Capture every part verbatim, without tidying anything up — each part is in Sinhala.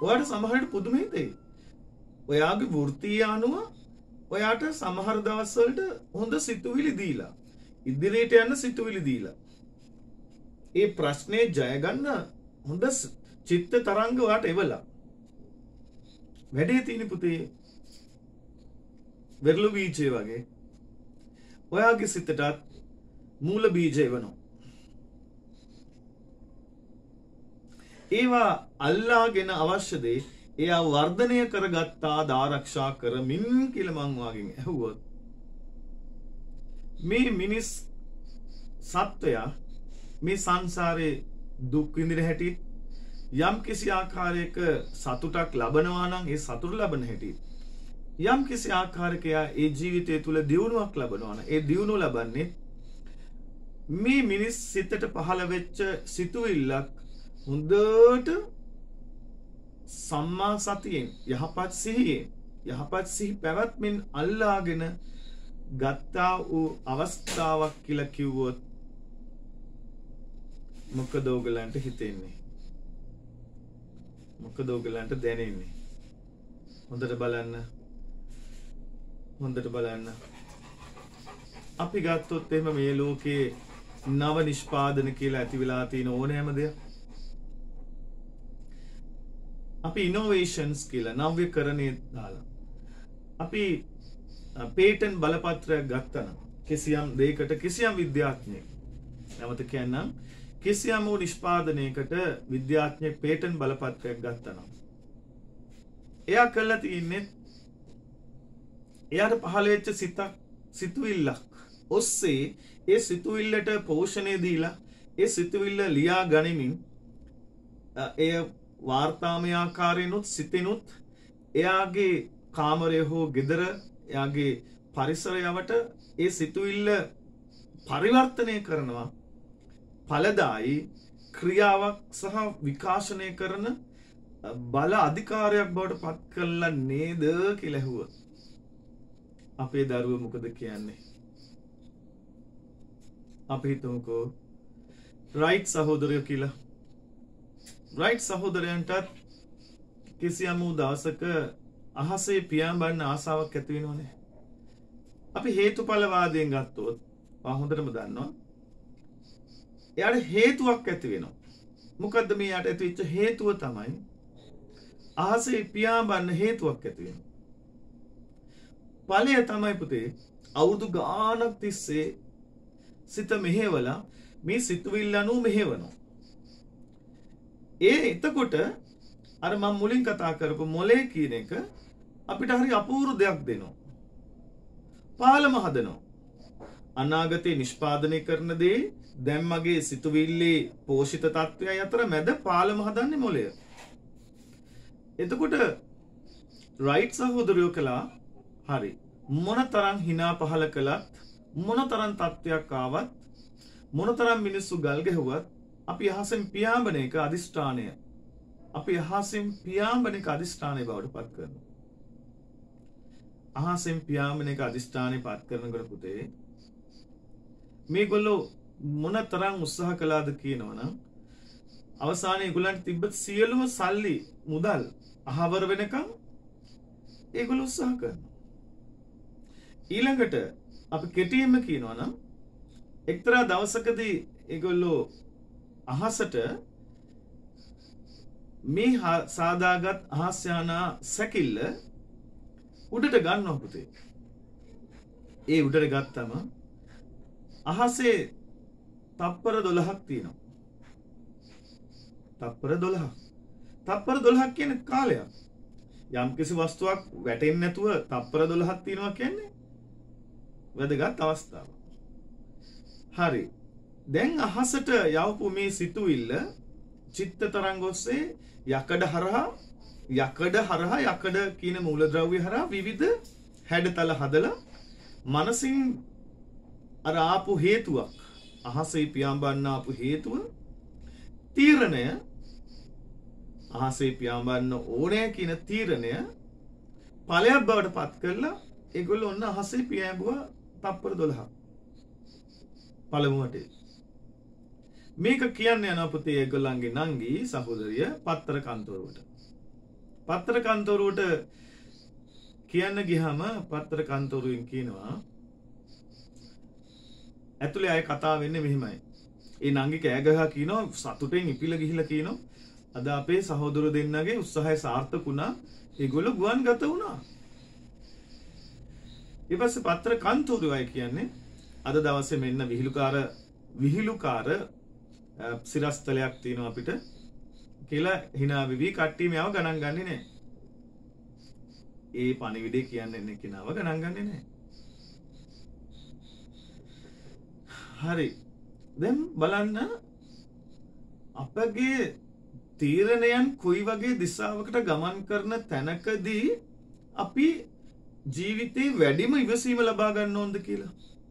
ඔයාට සමහරට පුදුම හිතෙයි. ඔයාගේ වෘත්තිය අනුව ඔයාට සමහර දවස්වලට හොඳ සිතුවිලි දීලා ඉදිරියට යන්න සිතුවිලි දීලා ඒ ප්‍රශ්නේ ජය ගන්න හොඳ චිත්ත තරංග ඔයාට එවලා වැඩේ තියෙන පුතේ වෙරළු බීජය වගේ ඔයාගේ සිතටත් මූල බීජ එවනවා. ඒවා අල්ලාගෙන අවශ්‍ය දේ එයා වර්ධනය කරගත්තා ආරක්ෂා කරමින් කියලා මං වාගෙන් ඇහුවොත් මේ මිනිස් සත්වයා මේ සංසාරේ දුක් විඳින හැටි යම් කිසි ආකාරයක සතුටක් ලබනවා නම් ඒ සතුට ලබන හැටි යම් කිසි ආකාරයක ඒ ජීවිතය තුළ දියුණුවක් ලබනවා නම් ඒ දියුණුව ලබන්නේ මේ මිනිස් සිතට පහළ වෙච්ච සිතුවිල්ලක් හොඳට සම්මා සතියෙන් යහපත් සිහියෙන් යහපත් සිහි පැවැත්මෙන් අල්ලාගෙන ගත්තා වූ අවස්ථාවක් කියලා කිව්වොත් මොකද ඔයගලන්ට හිතෙන්නේ? මොකද ඔයගලන්ට දැනෙන්නේ? හොඳට බලන්න. හොඳට බලන්න. අපි ගත්තොත් එහෙම මේ ලෝකේ නව නිෂ්පාදන කියලා ඇති වෙලා තියෙන ඕනෑම දෙයක් අපි ඉනෝවේෂන්ස් කියලා නව්‍යකරණය දාලා අපි පේටන්ට් බලපත්‍රයක් ගත්තා නම් කිසියම් දෙයකට කිසියම් විද්‍යාඥයෙක් නැවත කියන්නම් කිසියම් වූ නිෂ්පාදනයකට විද්‍යාඥයෙක් පේටන්ට් බලපත්‍රයක් ගත්තා නම් එයා කළා තියෙන්නේ එයාට පහළ වෙච්ච සිතක් සිතුවිල්ලක් ඔස්සේ ඒ සිතුවිල්ලට පෝෂණය දීලා ඒ සිතුවිල්ල ලියා ගනිමින් එය වාර්තාමය ආකාරයෙන්ුත් සිතෙනුත් එයාගේ කාමරය හෝ ගෙදර එයාගේ පරිසරයවට ඒ සිතුවිල්ල පරිවර්තනය කරනවා ඵලදායි ක්‍රියාවක් සහ විකාශනය කරන බල අධිකාරයක් බවට පත් කළා නේද කියලා ඇහුවොත් අපේ දරුවෝ මොකද කියන්නේ? අපි හිතමුකෝ රයිට් සහෝදරයෝ කියලා. රයිට් සහෝදරයන්ටත් කිසියම් වූ දවසක අහසේ පියාඹන්න ආසාවක් ඇති වෙනවනේ. අපි හේතුඵලවාදයෙන් ගත්තොත් මම හොඳටම දන්නවා. එයාට හේතුවක් ඇති වෙනවා. මොකද්ද මේ යට ඇති වෙච්ච හේතුව තමයි අහසේ පියාඹන්න හේතුවක් ඇති වෙනවා. ඵලය තමයි පුතේ අවුරුදු ගාණක් තිස්සේ සිත මෙහෙवला මේ සිතුවිල්ල අනුව මෙහෙවනවා. ඒ එතකොට අර මම මුලින් කතා කරපු මොලේ කියන එක අපිට හරි අපූර්ව දෙයක් දෙනවා. පාලම හදනවා. අනාගතේ නිෂ්පාදනය කරන දේ දැන් මගේ සිතුවිල්ලේ පෝෂිත තත්වයයි අතර මැද පාලම හදන්නේ මොලය. එතකොට රයිට් සහෝදරයෝ කළා හරි මොනතරම් hina පහල කළත් මොනතරම් තත්වයක් ආවත් මොනතරම් මිනිස්සු ගල් ගැහුවත් අපි අහසෙන් පියාඹන එක අදිෂ්ඨානය අපි අහසෙන් පියාඹන එක අදිෂ්ඨානය බවට පත් කරනවා. අහසෙන් පියාඹන එක අදිෂ්ඨානය පත් කරනකොට පුතේ මේගොල්ලෝ මොනතරම් උත්සාහ කළාද කියනවනම් අවසානයේ ඒගොල්ලන්ට තිබ්බ සියලුම සල්ලි මුදල් අහවර වෙනකම් ඒගොල්ලෝ උත්සාහ කරනවා. ඊළඟට අපි කෙටියෙන්ම කියනවා නම් එක්තරා දවසකදී ඒගොල්ලෝ අහසට මේ සාදාගත් අහස්යානා සැකිල්ල උඩට ගන්නවා පුතේ. ඒ උඩට ගත්තම අහසේ තප්පර දොළහක් තියෙනවා. තප්පර දොළහක්. තප්පර දොළහක් කියන්නේ කාලයක්. යම්කිසි වස්තුවක් වැටෙන්නේ නැතුව තප්පර දොළහක් තියෙනවා කියන්නේ වැදගත් අවස්ථාවක්. හරි. දැන් අහසට යවපු මේ සිතුවිල්ල චිත්ත තරංග ඔස්සේ යකඩ හරහා යකඩ හරහා යකඩ කියන මූලද්‍රව්‍ය හරහා විවිධ හැඩතල හදලා මනසින් අර ආපු හේතුවක් අහසේ පියාඹන්න ආපු හේතුව තීරණය අහසේ පියාඹන්න ඕනෑ කියන තීරණය ඵලයක් බවට පත් කරලා ඒගොල්ලෝ ඔන්න අහසේ පියාඹුවා තප්පර දොළහක්. පළමුවට මේක කියන්න යන පුතේ ඒගොල්ලන්ගේ නංගි සහෝදරිය පත්තර කන්තරුවට. පත්තර කන්තරුවට කියන්න ගියාම පත්තර කන්තරුවෙන් කියනවා ඇතුලේ අය කතා වෙන්නේ මෙහිමයි. ඒ නංගි කෑ ගහලා කියනවා සතුටෙන් ඉපිල ගිහිලා කියනවා අද අපේ සහෝදර දෙන්නගේ උත්සාහය සාර්ථක වුණා. ඒගොල්ලෝ ගුවන් ගත වුණා. ඊට පස්සේ පත්තර කන්තරුවයි කියන්නේ අද දවසේ මෙන්න විහිළුකාර විහිළුකාර සිරස්තලයක් තියෙනවා අපිට කියලා hina වෙවි කට්ටිය මේව ගණන් ගන්නේ නැහැ. ඒ පණිවිඩය කියන්නේ කෙනාව ගණන් ගන්නේ නැහැ. හරි. දැන් බලන්න අපගේ තීරණයන් කොයි වගේ දිශාවකට ගමන් කරන තැනකදී අපි ජීවිතේ වැඩිම ඉවසීම ලබා ගන්න ඕනද කියලා.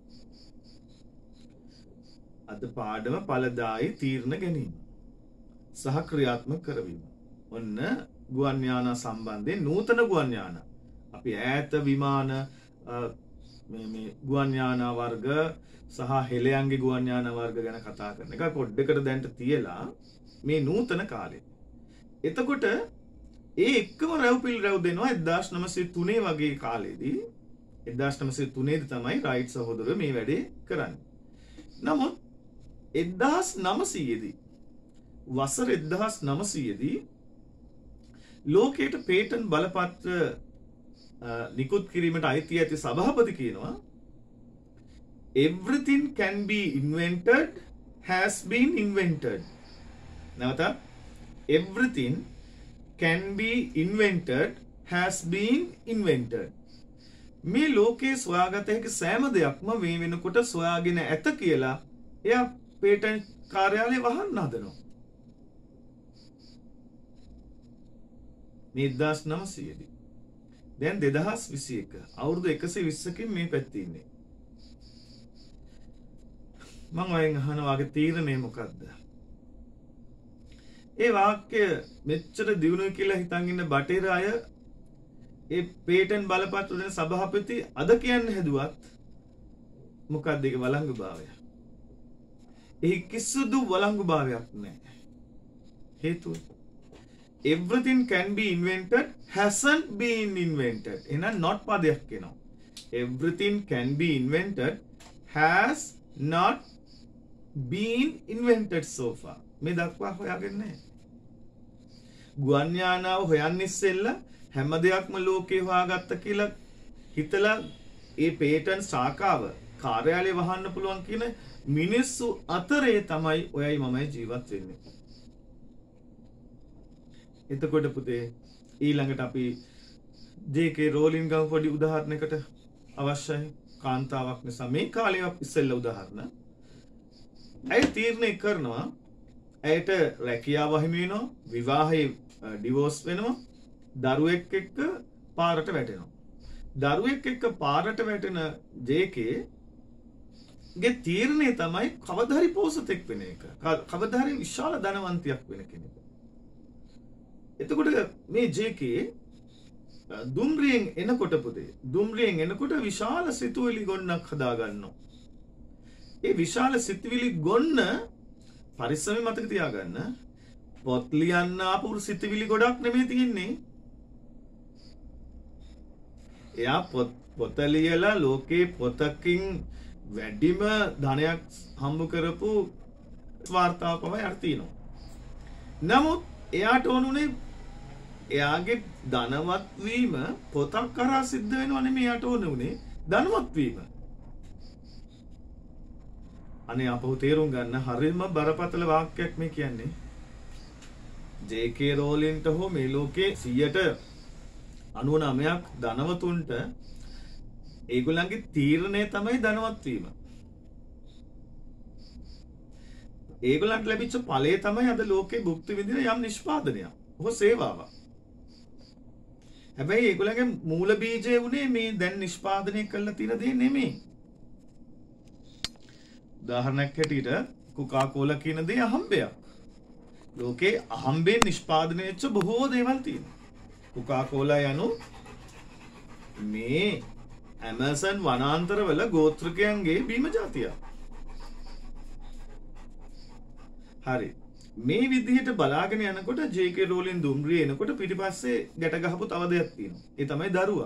අද පාඩම ඵලදායි තීරණ ගැනීම සහ ක්‍රියාත්මක කරවීම. ඔන්න ගුවන් යාන සම්බන්ධයෙන් නූතන ගුවන් යාන. අපි ඈත විමාන මේ මේ ගුවන් යාන වර්ග සහ හෙළයන්ගේ ගුවන් යාන වර්ග ගැන කතා කරන එක පොඩ්ඩකට දැන්ට තියලා මේ නූතන කාලේ. එතකොට ඒ එක්කම රැව්පිල් රැව් දෙනවා එක්දාස් නවසිය තුනේ වගේ කාලෙදී. එක්දාස් නවසිය තුනේ දී තමයි රයිට් සහෝදරයෝ මේ වැඩේ කරන්නේ. නමුත් එක්දාස් නවසිය දී වසර එක්දාස් නවසිය දී ලෝකයට පේටන්ට් බලපත්‍ර නිකුත් කිරීමට අයිති ඇති සභාපති කියනවා everything can be invented has been invented. නැවත everything can be invented has been invented. මේ ලෝකයේ සොයාගත හැකි සෑම දෙයක්ම මේ වෙනකොට සොයාගෙන ඇත කියලා එයා පේටන්ට් කාර්යාලය වහන්න හදනවා. මේ එක්දාස් නවසිය දී. දැන් දෙදහස් විසි එක අවුරුදු එකසිය විස්සකින් මේ පැත්තේ ඉන්නේ. මම ඔයෙන් අහනවා වගේ තීරණය මොකද්ද? ඒ වාක්‍ය මෙච්චර දියුණුයි කියලා හිතන් ඉන්න බටේර අය ඒ පේටන්ට් බලපත්‍ර දෙන සභාපති අද කියන්න හැදුවත් මොකක්ද ඒක වළංගුභාවය? ඒ කිසිදු වළංගුභාවයක් නැහැ. හේතුව everything can be invented hasn't been invented. එහෙනම් not පදයක් එනවා. everything can be invented has not been invented so far. මේ දක්වා හොයාගෙන නැහැ. ගුවන් යානාව හොයන්න ඉස්සෙල්ලා හැම දෙයක්ම ලෝකේ හොයාගත්ත කියලා හිතලා ඒ පේටන්ට් ශාඛාව කාර්යාලය වහන්න පුළුවන් කියන මිනිස්සු අතරේ තමයි ඔයයි මමයි ජීවත් වෙන්නේ. එතකොට පුතේ ඊළඟට අපි ජේ.කේ. රෝලින් ගම් පොඩි උදාහරණයකට අවශ්‍යයි. කාන්තාවක් නිසා මේ කාලේ ඉස්සෙල්ලා උදාහරණ. ඇය තීරණය කරනවා ඇයට රැකියාව අහිමි වෙනවා, විවාහේ ඩිවෝස් වෙනවා, දරුවෙක් එක්ක පාරට වැටෙනවා. දරුවෙක් එක්ක පාරට වැටෙන ජේ.කේ. ගේ තීරණය තමයි කවදා හරි පෝසතෙක් වෙන එක. කවදා හරි විශාල ධනවන්තයෙක් වෙන කෙනෙක්. එතකොට මේ ජේ.කේ. දුම්රියෙන් එනකොට පුතේ දුම්රියෙන් එනකොට විශාල සිතුවිලි ගොන්නක් හදා ගන්නවා. ඒ විශාල සිතුවිලි ගොන්න පරිස්සමෙන් මතක තියාගන්න. පොත් ලියන්න ආපු සිතුවිලි ගොඩක් නෙමෙයි තියෙන්නේ. එයා පොත් පොත ලියලා ලෝකේ පොතකින් වැඩිම ධනයක් හම්බ කරපු වාර්තාවක් තමයි අර තියෙනවා. නමුත් එයාට ඕනුනේ එයාගේ ධනවත් වීම පොතක් කරා සිද්ධ වෙනව නෙමෙයි එයාට ඕන උනේ ධනවත් වීම. අනේ අපහු තේරුම් ගන්න හරියම බරපතල වාක්‍යයක් මේ කියන්නේ. ජේ.කේ. රෝලින්ට හෝ මේ ලෝකේ සියයට අනූ නවයක් ධනවතුන්ට ඒගොල්ලන්ගේ තීරණය තමයි ධනවත් වීම. ඒගොල්ලන්ට ලැබිච්ච ඵලය තමයි අද ලෝකේ භුක්ති විඳින යම් නිෂ්පාදනයක්. ඔහො සේවාවක්. හැබැයි ඒගොල්ලන්ගේ මූල බීජය උනේ මේ දැන් නිෂ්පාදනය කරලා තියෙන දේ නෙමෙයි. උදාහරණයක් හැටියට කොකා කෝලා කියන දේ අහම්බයක්. ලෝකේ අහම්බෙන් නිෂ්පාදනය වෙච්ච බොහෝ දේවල් තියෙනවා. කොකා කෝලා යනු මේ ඇමසන් වනාන්තරවල ගෝත්‍රිකයන්ගේ බීම ජාතියක්. හරි. මේ විදිහට බලාගෙන යනකොට ජේ.කේ. රෝලින් දුම්රිය එනකොට පිටිපස්සේ ගැට ගහපු තව දෙයක් තියෙනවා. ඒ තමයි දරුවා.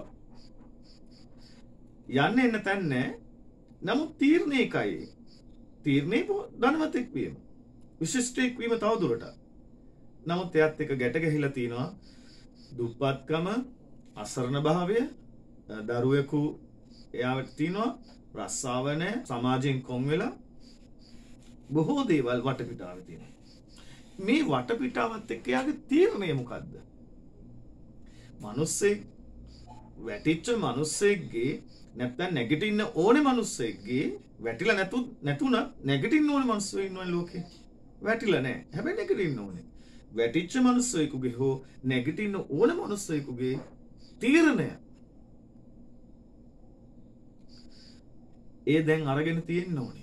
යන්න එන්න තැන් නැහැ. නමුත් තීරණය එකයි. තීරණේ ධනවතෙක් වීම. විශිෂ්ටයෙක් වීම තව දුරට. නමුත් එයත් එක ගැට ගැහිලා තිනවා දුප්පත්කම, අසරණ භාවය, දරුවෙකු එයාට තිනවා රස්සාව නැහැ, සමාජයෙන් කොන් වෙලා බොහෝ දේවල් වටපිටාවේ තියෙනවා. මේ වටපිටාවත් එක්ක යාගේ තීරණය මොකද්ද? මිනිස්සෙක් වැටිච්ච මිනිස්සෙක්ගේ නැත්නම් නැගිටින්න ඕනේ මිනිස්සෙක්ගේ වැටිලා නැතු නැතුණා නැගිටින්න ඕනේ මිනිස්සු ඉන්නවනේ ලෝකේ. වැටිලා නැහැ. හැබැයි නැගිටින්න ඕනේ. වැටිච්ච මිනිස්සෙකුගේ හෝ නැගිටින්න ඕන මිනිස්සෙකුගේ තීරණය ඒ දැන් අරගෙන තියෙන්න ඕනේ.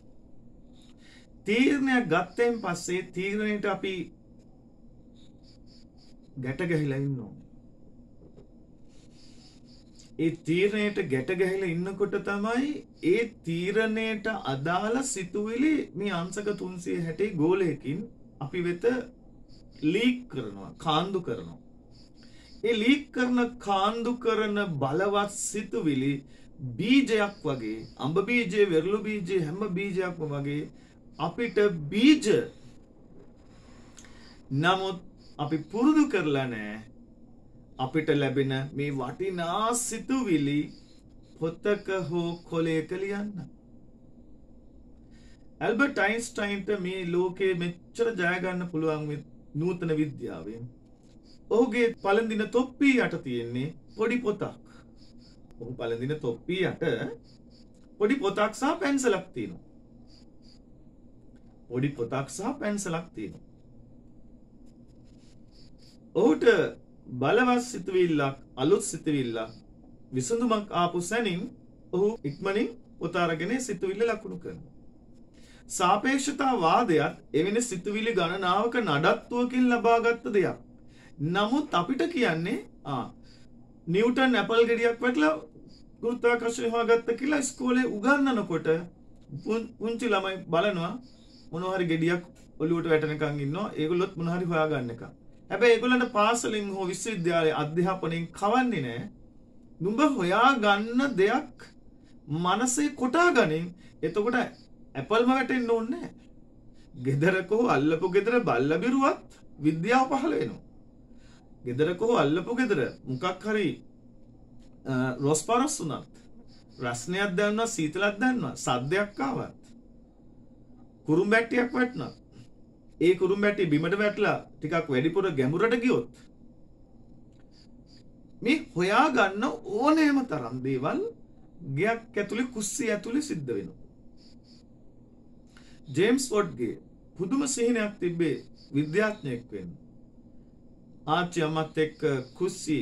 තීරණයක් ගත්තෙන් පස්සේ තීරණයට අපි ගැට ගැහිලා ඉන්න ඕනේ. ඒ තීරණයට ගැට ගැහිලා ඉන්නකොට තමයි ඒ තීරණයට අදාළ සිතුවිලි මේ අංශක තුන්සිය හැටේ ගෝලයකින් අපි වෙත ලීක් කරනවා, කාන්දු කරනවා. ඒ ලීක් කරන කාන්දු කරන බලවත් සිතුවිලි බීජයක් වගේ, අඹ බීජේ, වෙරළු බීජේ හැම බීජයක්ම වගේ අපිට බීජ. නමුත් අපි පුරුදු කරලා නැහැ අපිට ලැබෙන මේ වටිනා සිතුවිලි පොතක හෝ කොලයක ලියන්න. ඇල්බර්ට් අයින්ස්ටයින්ට මේ ලෝකයේ මෙච්චර ජය ගන්න පුළුවන් වෙ නූතන විද්‍යාවෙන් ඔහුගේ පළඳින තොප්පිය යට තියෙන්නේ පොඩි පොතක්. ඔහු පළඳින තොප්පිය යට පොඩි පොතක් සහ පැන්සලක් තියෙනවා. පොඩි පොතක් සහ පැන්සලක් තියෙනවා. ඔහුට බලවත් සිතුවිල්ලක්, අලුත් සිතුවිල්ලක්, විසඳුමක් ආපු සැනින් ඔහු ඉක්මනින් පොත අරගෙන සිතුවිල්ල ලකුණු කරනවා. සාපේක්ෂතා වාදයත් එවැනි සිතුවිලි ගණනාවක නඩත්තුවකින් ලබාගත්ත දෙයක්. නමුත් අපිට කියන්නේ ආ නිව්ටන් ඇපල් ගෙඩියක් වැටලා ගුරුත්වාකර්ෂණය හොයාගත්ත කියලා ඉස්කෝලේ උගන්වනකොට පුංචි ළමයි බලනවා මොනවා හරි ගෙඩියක් ඔලුවට වැටෙනකන් ඉන්නවා. ඒගොල්ලොත් මොනවා හරි හොයාගන්න එක. හැබැයි ඒගොල්ලන්ට පාසලින් හෝ විශ්වවිද්‍යාලයේ අධ්‍යාපනයෙන් කවන්නේ නැහැ. නුඹ හොයාගන්න දෙයක් මනසේ කොටා ගනින්. එතකොට ඇපල්ම වැටෙන්න ඕනේ නැහැ. ගෙදරක හෝ අල්ලපු ගෙදර බල්ල බිරුවත් විද්‍යාව පහළ වෙනවා. ගෙදරක හෝ අල්ලපු ගෙදර මොකක් හරි රොස්පරස් උනත් රස්නයක් දැනනවා, සීතලක් දැනනවා, සද්දයක් ආවත් කුරුම්බැට්ටියක් වැටුණා. ඒ කුරුම්බැට්ටිය බිමට වැටලා ටිකක් වැඩිපුර ගැඹුරට ගියොත් මේ හොයා ගන්න ඕනෑම තරම් දේවල් ගයක් ඇතුලේ, කුස්සිය ඇතුලේ සිද්ධ වෙනවා. ජේම්ස් වොඩ්ගේ පුදුම සිහිනයක් තිබ්බේ විද්‍යාඥයෙක් වෙන්න. ආච්චි අම්මත් එක්ක කුස්සි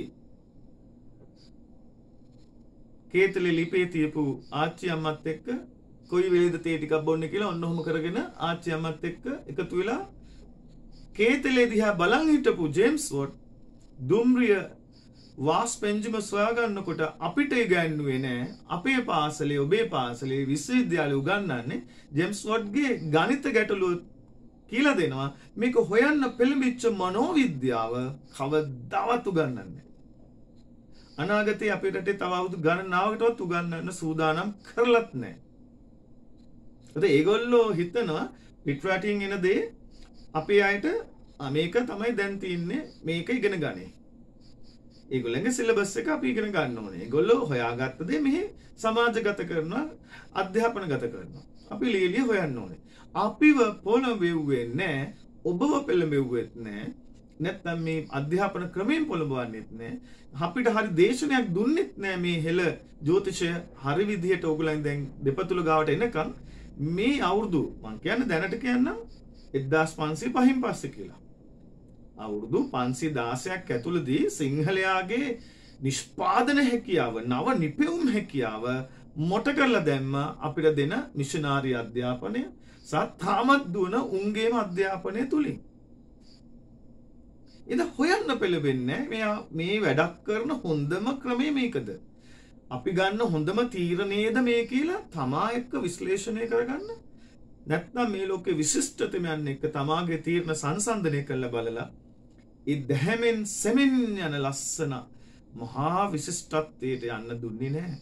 කේතලේ ලිපේ තියපු ආච්චි අම්මත් එක්ක කොයි වෙලේද තේ ටිකක් බොන්නේ කියලා ඔන්න ඔහොම කරගෙන ආච්චි අම්මත් එක්ක එකතු වෙලා කේතලේ දිහා බලන් හිටපු ජේම්ස් වොඩ් දුම්රිය වාස් පෙන්ජිම සොයා ගන්නකොට අපිට ඉගැන්නුවේ නෑ. අපේ පාසලේ, ඔබේ පාසලේ, විශ්වවිද්‍යාලේ උගන්වන්නේ ජේම්ස් වොඩ්ගේ ගණිත ගැටලුව කියලා දෙනවා. මේක හොයන්න පෙළඹිච්ච මනෝවිද්‍යාව කවදාවත් උගන්වන්නේ. අනාගතේ අපේ රටේ තව අවුරුදු ගණනාවකටවත් උගන්වන්න සූදානම් කරලත් නැහැ. ඒත් ඒගොල්ලෝ හිතනවා පිටරටින් එන දේ අපේ අයට මේක තමයි දැන් තියන්නේ, මේක ඉගෙන ගන්නේ. ඒගොල්ලන්ගේ සිලබස් එක අපි ඉගෙන ගන්න ඕනේ. ඒගොල්ලෝ හොයාගත්ත දේ මෙහි සමාජගත කරනවා, අධ්‍යාපනගත කරනවා. අපි ලීලිය හොයන්න ඕනේ. අපිව පොළඹෙව්වේ නැහැ, ඔබව පෙළඹෙව්වෙත් නැහැ. නැත්නම් මේ අධ්‍යාපන ක්‍රමයෙන් පොළඹවන්නෙත් නැහැ. අපිට හරි දේශනයක් දුන්නෙත් නැහැ මේ හෙළ ජ්‍යොතිෂය හරි විදිහට ඕගොල්ලන් දැන් දෙපතුල ගාවට එනකන් මේ අවුරුදු මං කියන්නේ දැනට කියන්නම් එක්දාස් පන්සිය පහෙන් පස්සේ කියලා. අවුරුදු පන්සිය දාසයක් ඇතුළතදී සිංහලයාගේ නිෂ්පාදන හැකියාව, නව නිපැවුම් හැකියාව මොට කරලා දැම්ම අපිට දෙන මිෂනාරි අධ්‍යාපනය සහ තාමත් දුවන උන්ගේම අධ්‍යාපනය තුලින්. ඉතින් හොයන්න පෙළඹෙන්නේ මෙයා මේ වැඩක් කරන හොඳම ක්‍රමය මේකද? අපි ගන්න හොඳම තීරණයද මේ කියලා තමා එක්ක විශ්ලේෂණය කරගන්න නැත්නම් මේ ලෝකේ විශිෂ්ටතමයන් එක්ක තමාගේ තීරණ සංසන්දනය කරලා බලලා ඒ දැහැමෙන් සෙමින් යන ලස්සන මහා විශිෂ්ටත්වයට යන්න දුන්නේ නැහැ.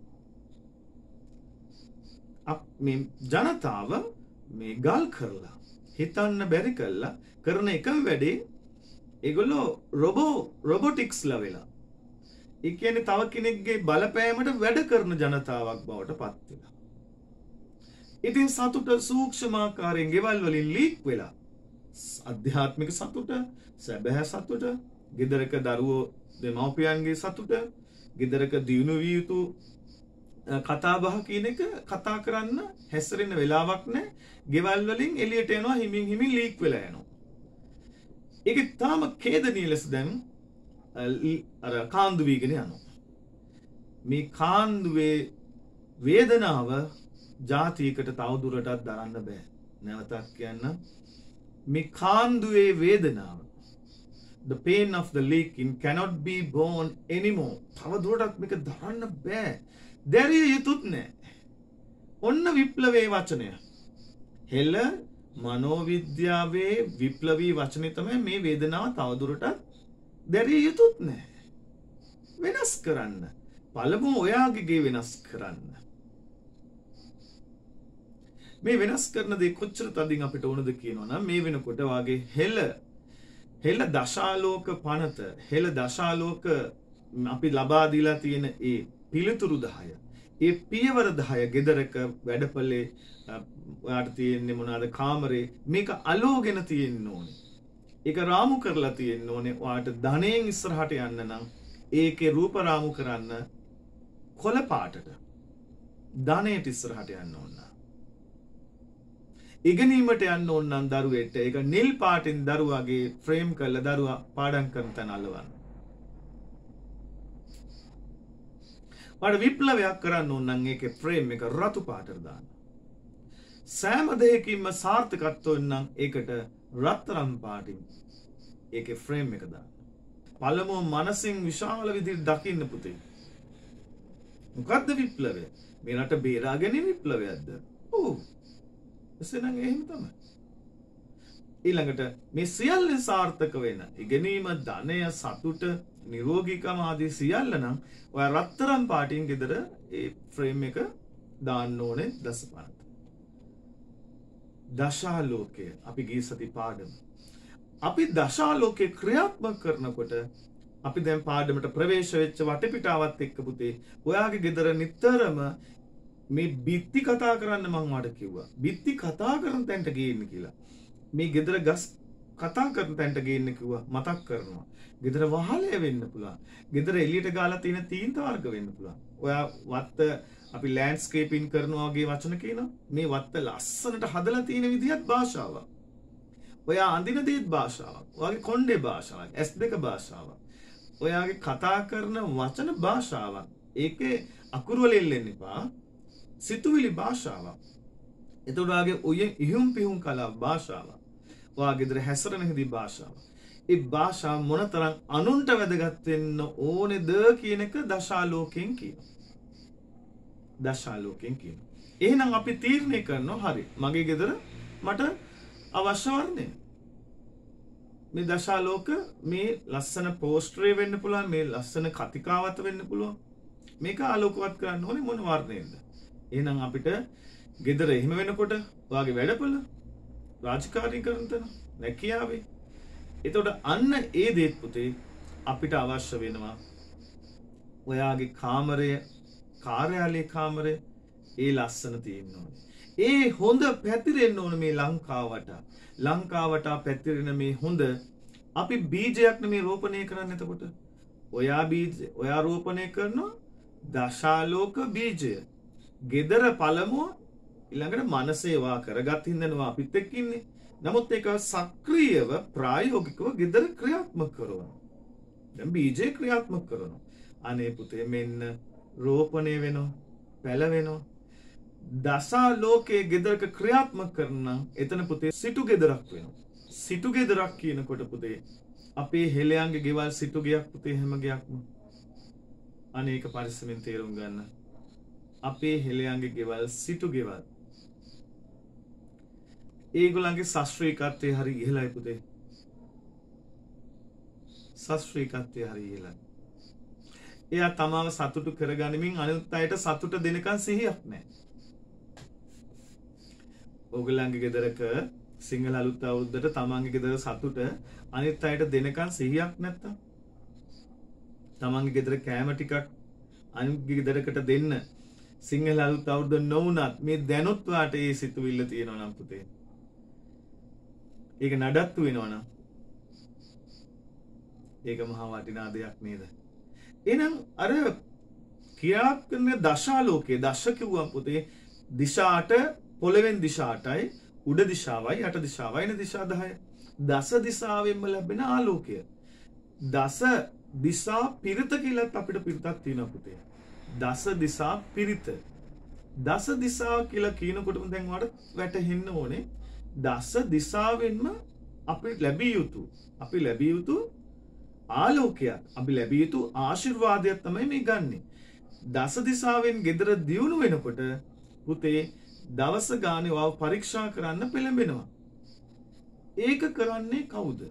අප මේ ජනතාව මේ ගල් කරලා හිතන්න බැරි කරලා කරන එකම වැඩේ ඒගොල්ලෝ රොබෝ රොබොටික්ස්ලා වෙලා. ඒ කියන්නේ තව කෙනෙක්ගේ බලපෑමට වැඩ කරන ජනතාවක් බවට පත් වෙලා. ඉතින් සතුට සූක්ෂමාකාරයෙන් ගෙවල් වලින් ලීක් වෙලා අධ්‍යාත්මික සතුට, සැබෑ සතුට, ගෙදරක දරුවෝ දෙමව්පියන්ගේ සතුට, ගෙදරක දියුණු විය යුතු කතා බහ කියන එක කතා කරන්න හැසිරෙන්න වෙලාවක් නැහැ. ගෙවල් වලින් එළියට එනවා හිමින් හිමින් ලීක් වෙලා යනවා. ඒක තාම ඛේදනීය ලෙස දැන් අර කාන්දු වීගෙන යනවා. මේ කාන්දුවේ වේදනාව ජාතියකට තවදුරටත් දරන්න බෑ. නැවතත් කියන්න මේ කාන්දුවේ වේදනාව, the pain of the leaking cannot be borne anymore. තවදුරටත් මේක දරන්න බෑ. දැරිය යුතුත් නෑ. ඔන්න විප්ලවයේ වචනය. හෙළ මනෝවිද්‍යාවේ විප්ලවී වචනේ තමයි මේ වේදනාව තවදුරටත් දැරිය යුතුත් නෑ. වෙනස් කරන්න. පළමුව ඔයාගේ ගේ වෙනස් කරන්න. මේ වෙනස් කරන දේ කොච්චර තදින් අපිට ඕනද කියනවා නම් මේ වෙනකොට වාගේ හෙළ හෙළ දශාලෝක පනත හෙළ දශාලෝක අපි ලබා දීලා තියෙන ඒ පිළිතුරු දහය ඒ පියවර දහය ගෙදරක වැඩපලේ ඔයාට තියෙන්නේ මොනවාද කාමරේ මේක අලෝගෙන තියෙන්න ඕනේ. ඒක රාමු කරලා තියෙන්න ඕනේ. ඔයාට ධනෙන් ඉස්සරහට යන්න නම් ඒකේ රූප රාමු කරන්න කොළ පාටට ධනෙට ඉස්සරහට යන්න ඕන. ඉගෙනීමට යන්න ඕන නම් දරුවෙට ඒක නිල් පාටින් දරුවාගේ ෆ්‍රේම් කරලා දරුවා පාඩම් කරන තැන අලවන්න. වඩ විප්ලවයක් කරන්න ඕන නම් ඒකේ ෆ්‍රේම් එක රතු පාටට දාන්න. සෑම දෙයකින්ම සාර්ථකත්වයෙන් නම් ඒකට රත්තරන් පාටින් ඒකේ ෆ්‍රේම් එක දාන්න. පළමුව මනසින් විශාල විදිහට දකින්න පුතේ. මොකද්ද විප්ලවය? මේ රට බේරා ගැනීම විප්ලවයක්ද? ඔව්. එසේනම් එහෙම තමයි. ඊළඟට මේ සියල්ල සාර්ථක වෙන ඉගෙනීම, ධනය, සතුට, නිරෝගීකම ආදී සියල්ල නම් ඔය රත්තරන් පාටින් ගෙදර ඒ ෆ්‍රේම් එක දාන්න ඕනේ දසපනත. දශාලෝකය අපි ගිය සති පාඩම. අපි දශාලෝකේ ක්‍රියාත්මක කරනකොට අපි දැන් පාඩමට ප්‍රවේශ වෙච්ච වටපිටාවත් එක්ක පුතේ ඔයාගේ ගෙදර නිතරම මේ බිත්ති කතා කරන්න මං වාට කිව්වා. බිත්ති කතා කරන තැනට ගේන්න කියලා. මේ ගෙදර ගස් කතා කරන තැනට ගේන්න කිව්වා. මතක් කරනවා. ගෙදර වහලය වෙන්න පුළුවන්. ගෙදර එළියට ගාලා තියෙන තීන්ත වර්ග වෙන්න පුළුවන්. ඔයා වත්ත අපි ලෑන්ඩ්ස්කේපින් කරනවා වගේ වචන කියනවා. මේ වත්ත ලස්සනට හදලා තියෙන විදිහත් භාෂාවක්. ඔයා අඳින දේත් භාෂාවක්. ඔයාගේ කොණ්ඩේ භාෂාවක්. ඇස් දෙක භාෂාවක්. ඔයාගේ කතා කරන වචන භාෂාවක්. ඒකේ අකුරු වල එල්ලෙන්න එපා. සිතුවිලි භාෂාවක්. එතකොට ඔයාගේ ඔය ඉහුම් පිහුම් කලාව භාෂාවක්. ඔයාගේ දර හැසිරෙන හිදී භාෂාවක්. ඒ භාෂාව මොනතරම් අනුන්ට වැදගත් වෙන්න ඕනේද කියන එක දශාලෝකයෙන් කියනවා. දශාලෝකයෙන් කියනවා. එහෙනම් අපි තීරණය කරනවා හරි. මගේ ගෙදර මට අවශ්‍ය වර්ණය. මේ දශාලෝක මේ ලස්සන පෝස්ටරේ වෙන්න පුළුවන්, මේ ලස්සන කතිකාවත වෙන්න පුළුවන්. මේක ආලෝකවත් කරන්න ඕනේ මොන වර්ණයෙන්ද? එහෙනම් අපිට ගෙදර එහෙම වෙනකොට ඔයාගේ වැඩපොළ රාජකාරී කරන තැන නැකියාවේ. එතකොට අන්න ඒ දේත් පුතේ අපිට අවශ්‍ය වෙනවා. ඔයාගේ කාමරය, කාර්යාලයේ කාමරය ඒ ලස්සන තියෙන්න ඕනේ. ඒ හොඳ පැතිරෙන්න ඕන මේ ලංකාවට. ලංකාවට පැතිරෙන මේ හොඳ අපි බීජයක් නෙමේ රෝපණය කරන්න. එතකොට ඔයා බීජ ඔයා රෝපණය කරනවා දශාලෝක බීජය. ගෙදර පළමුව ඊළඟට මනසේවා කරගත් හින්දනවා අපිත් එක්ක ඉන්නේ. නමුත් ඒක සක්‍රීයව ප්‍රායෝගිකව ගෙදර ක්‍රියාත්මක කරනවා. දැන් බීජේ ක්‍රියාත්මක කරනවා. අනේ පුතේ මෙන්න රෝපණය වෙනවා, පැලවෙනවා. දශාලෝකයේ ගෙදරක ක්‍රියාත්මක කරන එතන පුතේ සිටු ගෙදරක් වෙනවා. සිටු ගෙදරක් කියනකොට පුතේ අපේ හෙළයන්ගේ ගෙවල් සිටු ගයක් පුතේ හැම ගයක්ම. අනේක පරිස්සමෙන් තේරුම් ගන්න. අපේ හෙළයන්ගේ ගෙවල් සිටු ගෙවල්. ඒගොල්ලන්ගේ ශාස්ත්‍රීයකත්වයේ හරි ඉහළයි පුතේ. ශාස්ත්‍රීයකත්වයේ හරි ඉහළයි. එයා තමාව සතුටු කරගනිමින් අනිත් අයට සතුට දෙනකන් සිහියක් නැහැ. ඕගොල්ලන්ගේ ගෙදරක සිංහල අලුත් අවුරුද්දට තමන්ගේ ගෙදර සතුට අනිත් අයට දෙනකන් සිහියක් නැත්තම් තමන්ගේ ගෙදර කෑම ටිකක් අනිත්ගේ ගෙදරකට දෙන්න සිංහල අලුත් අවුරුද්ද නොවුනත් මේ දැනුත් වාට ඒ සිතුවිල්ල තියෙනවා නම් පුතේ. ඒක නඩත්තු වෙනවා නම් ඒක මහා වටිනා දෙයක් නේද? එහෙනම් අර ක්‍රියාත්මක කරන දශාලෝකයේ දශ කිව්වම් පුතේ දිශාට පොළවෙන් දිශාටයි උඩ දිශාවයි යට දිශාවයි න දිශා දහය. දස දිශාවෙන්ම ලැබෙන ආලෝකය. දස දිසා පිරිත කියලත් අපිට පිරිතක් තියෙනවා පුතේ. දස දිසා පිරිත. දස දිසා කියලා කියනකොටම දැන් ඔයාලට වැටහෙන්න ඕනේ දස දිසාවෙන්ම අපිට ලැබිය යුතු අපි ලැබිය යුතු ආලෝකයක් අපි ලැබිය යුතු ආශිර්වාදයක් තමයි මේ ගන්නෙ. දස දිසාවෙන් gedara දියුණු වෙනකොට පුතේ දවස ගානේ ඔයාව පරීක්ෂා කරන්න පෙළඹෙනවා. ඒක කරන්නේ කවුද?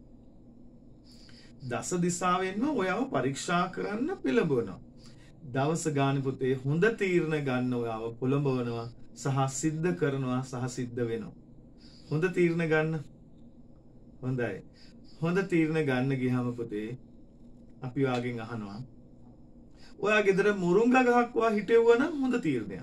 දස දිසාවෙන්ම ඔයාව පරීක්ෂා කරන්න පෙළඹවනවා. දවස ගානේ පුතේ හොඳ තීරණ ගන්න ඔයාව පොළඹවනවා සහ සිද්ධ කරනවා සහ සිද්ධ වෙනවා. හොඳ තීරණ ගන්න. හොඳයි. හොඳ තීරණ ගන්න ගියාම පුතේ අපි වාගෙන් අහනවා ඔයා ගෙදර මුරුංගා ගහක් වා හිටෙවුවා නම් හොඳ තීරණයක්.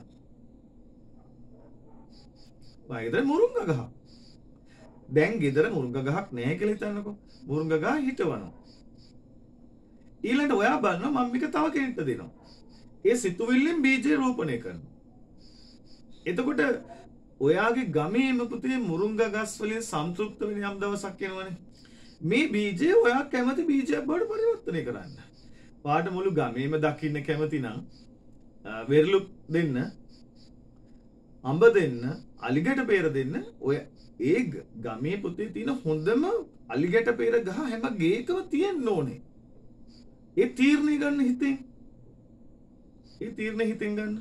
ඔයා ගෙදර මුරුංගා ගහ. දැන් ගෙදර මුරුංගා ගහක් නැහැ කියලා හිතන්නකෝ. මුරුංගා ගහ හිටවනවා. ඊළඟට ඔයා බලනවා මම මේක තව කෙනෙක්ට දෙනවා. ඒ සිතුවිල්ලෙන් බීජය රෝපණය කරනවා. එතකොට ඔයාගේ ගමේම පුතේ මුරුංගා ගස් වලින් සම්තෘප්ත වෙන යම් දවසක් එනවනේ. මේ බීජය ඔයා කැමති බීජයක් බවට පරිවර්තනය කරන්න. පාට මුළු ගමේම දකින්න කැමති නම් වෙරළු දෙන්න, අඹ දෙන්න, අලිගැට peer දෙන්න ඔය ඒ ගමේ පුතේ තියෙන හොඳම අලිගැට peer ගහ හැම ගේකම තියෙන්න ඕනේ. ඒ තීරණය ගන්න හිතෙන්. ඒ තීරණය හිතෙන් ගන්න.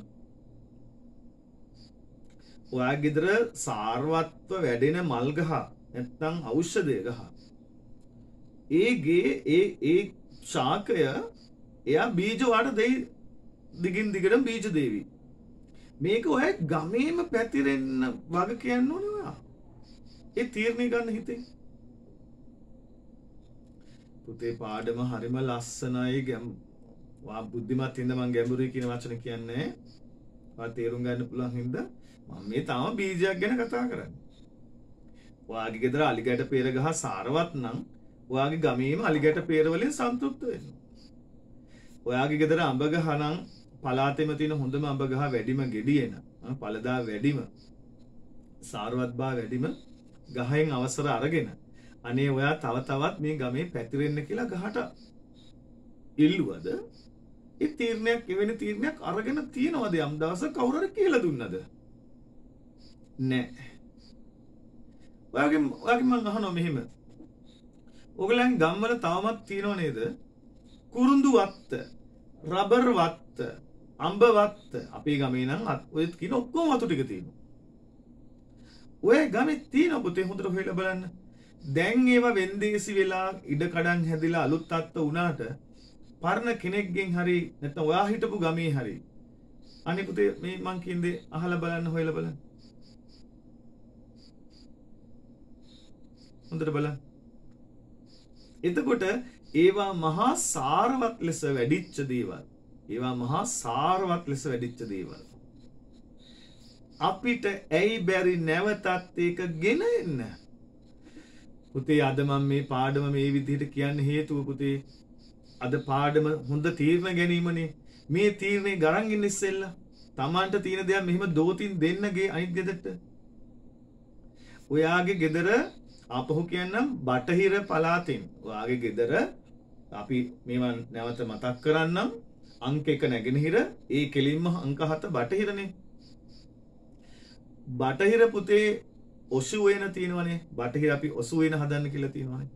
ඔයා ගෙදර සාරවත්ව වැඩෙන මල් ගහ නැත්නම් ඖෂධය ගහ ඒගේ ඒ ඒ ශාකය එයා බීජ වාට දෙයි දිගින් දිගටම බීජ දේවි. මේක ඔය ගමේම පැතිරෙන්න වග කියන්න ඕනේ ඔයා. ඒ තීරණය ගන්න හිතේ. පුතේ පාඩම හරිම ලස්සනයි ගැම් වා බුද්ධිමත් හින්දා මම ගැඹුරුයි කියන වචන කියන්නේ. වා තේරුම් ගන්න පුළුවන් හින්දා මම මේ තාම බීජයක් ගැන කතා කරන්නේ. ඔයාගේ ගෙදර අලිගැට peer ගහ සාරවත් නම් ඔයාගේ ගමේම අලිගැට peer වලින් සන්තුෂ්ත වෙන්න. ඔයාගේ ගෙදර අඹ ගහ නම් පලාතෙම තියෙන හොඳම අඹ ගහ වැඩිම ගෙඩියෙන, පළදා වැඩිම, සාරවත් බව වැඩිම ගහෙන් අවසර අරගෙන අනේ ඔයා තව තවත් මේ ගමේ පැතිරෙන්න කියලා ගහට ඉල්ලුවද? ඒ තීරණයක් එවැනි තීරණයක් අරගෙන තියනවද යම් දවසක කවුරු හරි කියලා දුන්නද? නෑ. ඔයාගේ ඔයාගේ මම අහනවා මෙහෙම. ඔයගලන් ගම්වල තවමත් තියෙනව නේද? කුරුඳු වත්ත, රබර් වත්ත, අඹ වත්ත. අපේ ගමේ නම් ඔය කියන ඔක්කොම වතු ටික තියෙනවා. ඔය ගමේ තියෙන පුතේ හොඳට හොයලා බලන්න. දැන් ඒවා වෙන්දේසි වෙලා ඉඩ කඩන් හැදිලා අලුත් අත්ත වුණාට පරණ කෙනෙක්ගෙන් හරි නැත්නම් ඔයා හිටපු ගමේ හරි අනේ පුතේ මේ මං කියන්නේ අහලා බලන්න හොයලා බලන්න. හොඳට බලන්න. එතකොට ඒවා මහා සාරවත් ලෙස වැඩිච්ච දේවල්. ඒවා මහා සාරවත් ලෙස වැඩිච්ච දේවල්. අපිට ඇයි බැරි නැවතත් ඒක ගෙන එන්න? පුතේ අද මම මේ පාඩම මේ විදිහට කියන්න හේතුව පුතේ අද පාඩම හොඳ තීරණ ගැනීමනේ. මේ තීරණේ ගරන් ඉන්න ඉස්සෙල්ලා Tamanට තියෙන දේක් මෙහෙම දෝතින් දෙන්නගේ අනිත් ගෙදරට. ඔයාගේ ගෙදර අපහු කියන්නම් බටහිර පළාතෙන් ඔයාගේ ගෙදර අපි මේවා නැවත මතක් කරන්නම් අංක එක නැගෙනහිර ඒ කෙලින්ම අංක හත බටහිරනේ. බටහිර පුතේ ඔසු වෙන තියෙනවනේ. බටහිර අපි ඔසු වෙන හදන්න කියලා තියෙනවනේ.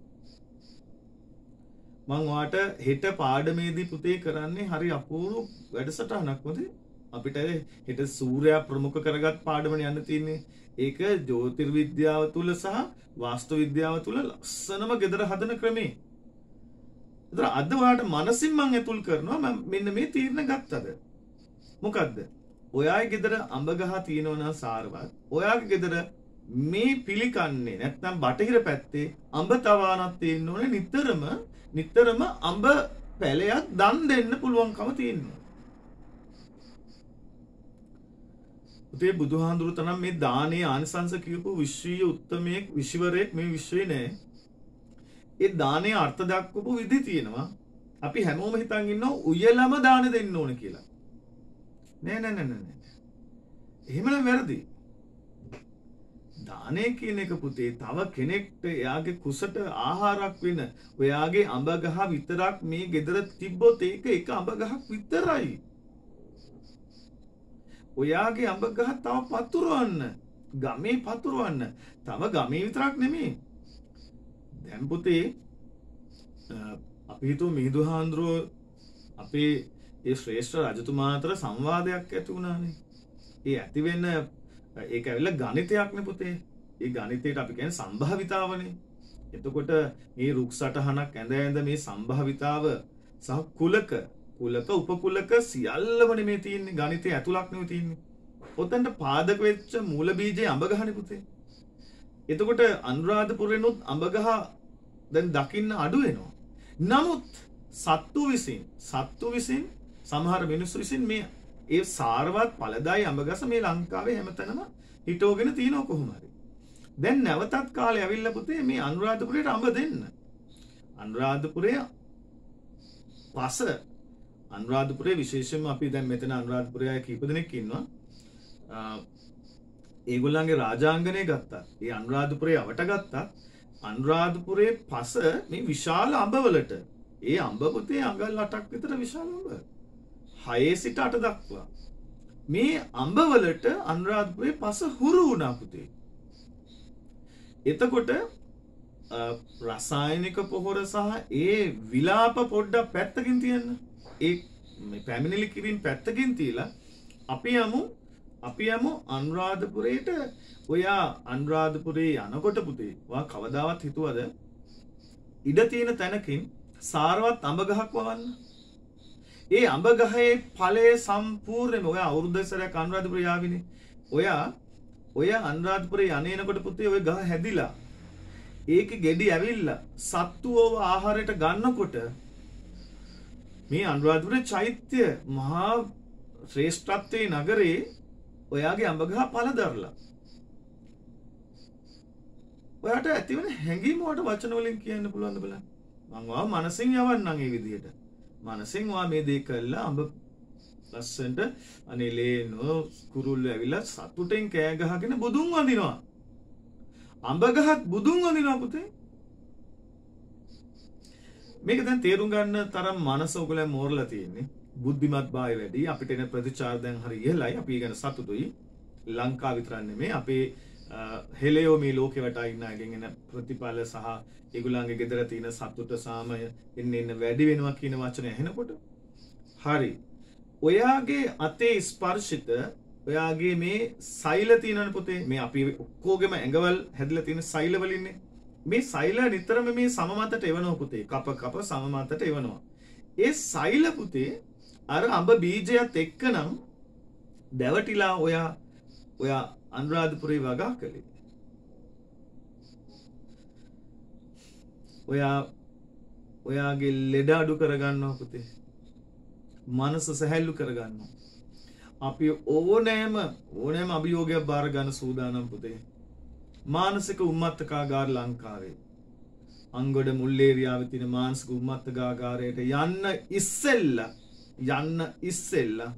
මම ඔයාට හෙට පාඩමේදී පුතේ කරන්නේ හරි අපූර්ව වැඩසටහනක් මොකද? අපිට හිට සූර්යයා ප්‍රමුඛ කරගත් පාඩමනේ යන්න තියෙන්නේ. ඒක ජ්‍යොතිර්විද්‍යාව තුල සහ වාස්තු විද්‍යාව තුල ලස්සනම gedara හදන ක්‍රමේ. ඒතර අද ඔයාට මනසින් මං ඇතුල් කරනවා මම මෙන්න මේ තීරණ ගත්තද? මොකද්ද? ඔයාගේ gedara අඹ ගහ තියෙනවා නම් සාරවත්. ඔයාගේ gedara මේ පිළිකන්නේ නැත්නම් බටහිර පැත්තේ අඹ තවානක් තියෙන්න ඕනේ නිතරම නිතරම අඹ පැලයක් දන් දෙන්න පුළුවන්කම තියෙනවා. උතේ බුදුහාඳුරු තනම් මේ දානේ ආනිසංස කියපු විශ්වීය උත්තමයෙක් විශ්වරයෙක් මේ විශ්වේ නෑ. ඒ දානේ අර්ථ දක්වපු විදි තියෙනවා. අපි හැමෝම හිතන් ඉන්නවා උයලම දාන දෙන්න ඕන කියලා. නෑ නෑ නෑ නෑ. එහෙමනම් වැරදි. දානේ කියන එක පුතේ තව කෙනෙක්ට එයාගේ කුසට ආහාරයක් වෙන ඔයාගේ අඹ ගහ විතරක් මේ ගෙදර තිබ්බොත් ඒක එක අඹ ගහක් විතරයි. ඔයාගේ අඹ ගහ තව පතුරවන්න ගමේ පතුරවන්න තව ගමේ විතරක් නෙමෙයි. දැන් පුතේ අපි හිතුව මිහිඳු හාමුදුරුවෝ අපේ ඒ ශ්‍රේෂ්ඨ රජතුමා අතර සංවාදයක් ඇති වුණානේ. ඒ ඇති වෙන්න ඒක ඇවිල්ලා ගණිතයක්නේ පුතේ. ඒ ගණිතයට අපි කියන්නේ සම්භාවිතාවනේ. එතකොට මේ රුක් සටහනක් ඇඳ ඇඳ මේ සම්භාවිතාව සහ කුලක කුලක උපකුලක සියල්ලම මේ තියෙන්නේ ගණිතයේ ඇතුළක් නෙවෙයි තියෙන්නේ. ඔතනට පාදක වෙච්ච මූල බීජේ අඹ ගහනේ පුතේ. එතකොට අනුරාධපුරෙනුත් අඹ ගහ දැන් දකින්න අඩු වෙනවා. නමුත් සත්තු විසින් සත්තු විසින් සමහර මිනිස්සු විසින් මේ ඒ සාරවත් ඵලදායි අඹ ගස මේ ලංකාවේ හැමතැනම හිටෝගෙන තියෙනවා කොහොම හරි. දැන් නැවතත් කාලේ ඇවිල්ලා පුතේ මේ අනුරාධපුරයට අඹ දෙන්න. අනුරාධපුරයේ පස අනුරාධපුරයේ විශේෂයෙන්ම අපි දැන් මෙතන අනුරාධපුරයේ කීප දෙනෙක් ඉන්නවා. ඒගොල්ලන්ගේ රාජාංගනය ගත්තා. ඒ අනුරාධපුරයේ අවට ගත්තා. අනුරාධපුරයේ පස මේ විශාල අඹවලට ඒ අඹ පුතේ අඟල් අටක් විතර විශාල අඹ. හයේ සිට අට දක්වා. මේ අඹවලට අනුරාධපුරයේ පස හුරු වුණා පුතේ. එතකොට රසායනික පොහොර සහ ඒ විලාප පොඩ්ඩක් පැත්තකින් තියන්න. ඒ පැමිණිලි කිරීම පැත්තකින් තියලා අපි යමු අපි යමු අනුරාධපුරයට. ඔයා අනුරාධපුරේ යනකොට පුතේ ඔයා කවදාවත් හිතුවද ඉඩ තියෙන තැනකින් සාරවත් අඹ ගහක් වවන්න? ඒ අඹ ගහේ ඵලයේ සම්පූර්ණයෙන්ම ඔයා අවුරුද්දක් සැරයක් අනුරාධපුරේ යාවිනේ. ඔයා ඔය අනුරාධපුරේ යන්නේනකොට පුතේ ඔය ගහ හැදිලා ඒකේ ගෙඩි ඇවිල්ලා සත්තුවව ආහාරයට ගන්නකොට මේ අනුරාධපුරේ චෛත්‍ය මහා ශ්‍රේෂ්ඨත්වයේ නගරේ ඔයාගේ අඹ ගහ පළ දරලා. ඔයාට ඇතිවෙන හැඟීම වලට වචන වලින් කියන්න පුළුවන්ද බලන්න. මම වා මනසින් යවන්නම් මේ විදිහට. මනසින් වා මේ දේ කළා අඹ ලස්සනට අනේ ලේනෝ කුරුල්ලෝ ඇවිල්ලා සතුටෙන් කෑ ගහගෙන බුදුන් වඳිනවා. අඹ ගහත් බුදුන් වඳිනවා පුතේ. මේක දැන් තේරුම් ගන්න තරම් මනස ඔයගොල්ලෝ මෝරලා තියෙන්නේ. බුද්ධිමත් භාවය වැඩි. අපිට එන ප්‍රතිචාර දැන් හරි ඉහළයි. අපි ගැන සතුටුයි. ලංකාව විතරක් නෙමෙයි අපේ හෙලයෝ මේ ලෝකෙ වටා ඉන්න අයගෙන් එන ප්‍රතිඵල සහ ඒගොල්ලන්ගේ ගෙදර තියෙන සතුට සාමය එන්න එන්න වැඩි වෙනවා කියන වචනේ ඇහෙනකොට හරි. ඔයාගේ අතේ ස්පර්ශිත ඔයාගේ මේ සෛල තියෙනවනේ පුතේ. මේ අපි ඔක්කොගෙම ඇඟවල් හැදලා තියෙන සෛල වලින්නේ. මේ සෛල නිතරම මේ සම මතට එවනවා පුතේ. කප කප සම මතට එවනවා. ඒ සෛල පුතේ අර අඹ බීජයත් එක්කනම් දැවටිලා ඔයා ඔයා අනුරාධපුරේ වගා කළේ. ඔයා ඔයාගේ ලෙඩ අඩු කරගන්නවා පුතේ. මනස සැහැල්ලු කරගන්නවා. අපි ඕනෑම ඕනෑම අභියෝගයක් බාර ගන්න සූදානම් පුතේ. මානසික උම්මත්තකාගාර ලංකාවේ අංගොඩ මුල්ලේරියාවේ තියෙන මානසික උම්මත්තකාගාරයට යන්න ඉස්සෙල්ලා යන්න ඉස්සෙල්ලා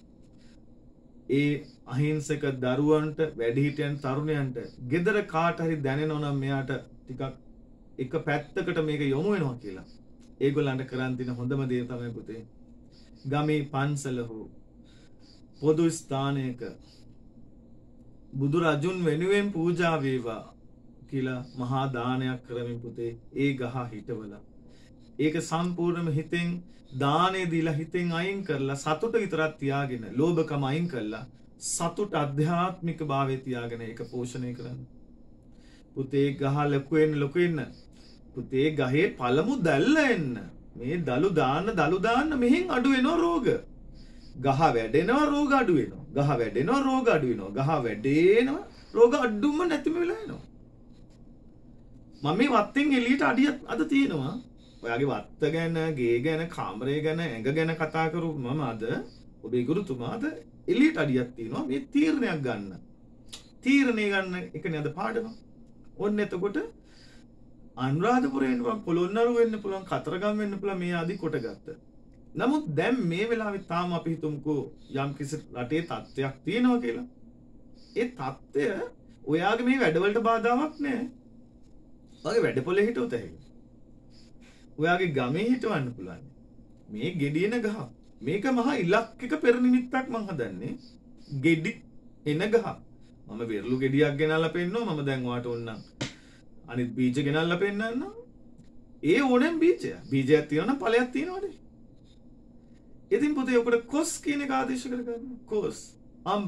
ඒ අහිංසක දරුවන්ට වැඩිහිටියන් තරුණයන්ට ගෙදර කාට හරි දැනෙනවා නම් මෙයාට ටිකක් එක පැත්තකට මේක යොමු වෙනවා කියලා. ඒගොල්ලන්ට කරන් තියෙන හොඳම දේ තමයි පුතේ ගමේ පන්සල හෝ පොදු ස්ථානයක බුදු රජුන් වෙනුවෙන් පූජා වේවා කියලා මහා දානයක් කරමින් පුතේ ඒ ගහ හිටවලා ඒක සම්පූර්ණයෙන්ම හිතෙන් දානේ දීලා හිතෙන් අයින් කරලා සතුට විතරක් තියාගෙන ලෝභකම අයින් කරලා සතුට අධ්‍යාත්මික භාවයේ තියාගෙන ඒක පෝෂණය කරන්න. පුතේ ගහ ලොකු වෙන්න ලොකු වෙන්න. පුතේ ගහේ පළමු දැල්ල එන්න. මේ දලු දාන්න දලු දාන්න මෙහෙන් අඩු වෙනවා රෝග. ගහ වැඩෙනවා රෝග අඩු වෙනවා. ගහ වැඩෙනවා රෝග අඩු වෙනවා. ගහ වැඩේනවා රෝග අඩුම නැතිම වෙලා එනවා. මම මේ වත්තෙන් එළියට අඩියක් අද තියෙනවා. ඔයාගේ වත්ත ගැන, ගේ ගැන, කාමරය ගැන, ඇඟ ගැන කතා කරු මම අද ඔබේ ගුරුතුමා අද එළියට අඩියක් තියෙනවා මේ තීරණයක් ගන්න. තීරණය ගන්න එකනේ අද පාඩම. ඔන්න එතකොට අනුරාධපුරේ වෙන්න පුළුවන්, පොළොන්නරුව වෙන්න පුළුවන්, කතරගම වෙන්න පුළුවන් මේ ආදි කොට ගත්ත. නමුත් දැන් මේ වෙලාවේ තාම අපි හිතමුකෝ යම් කිසි රටේ තත්ත්වයක් තියෙනවා කියලා. ඒ තත්ත්වය ඔයාගේ මේ වැඩවලට බාධාවක් නෑ. ඔයාගේ වැඩපොලේ හිටුවත හැකියි. ඔයාගේ ගමේ හිටවන්න පුළුවන්. මේ ගෙඩියන ගහ. මේක මහා ඉලක්කික පෙරනිමිත්තක් මං හදන්නේ. ගෙඩි එන ගහ. මම වෙරළු ගෙඩියක් ගෙනල්ලා පෙන්නනවා. මම දැන් ඔයාට ඕනනම් අනිත් බීජ ගෙනල්ලා පෙන්නන්නම්. ඒ ඕනෙම බීජය. බීජයක් තියෙනවා නම් ඵලයක් තියෙනවනේ. ඉතින් පුතේ ඔකට කොස් කියන එක ආදේශ කරගන්න. කොස්. අඹ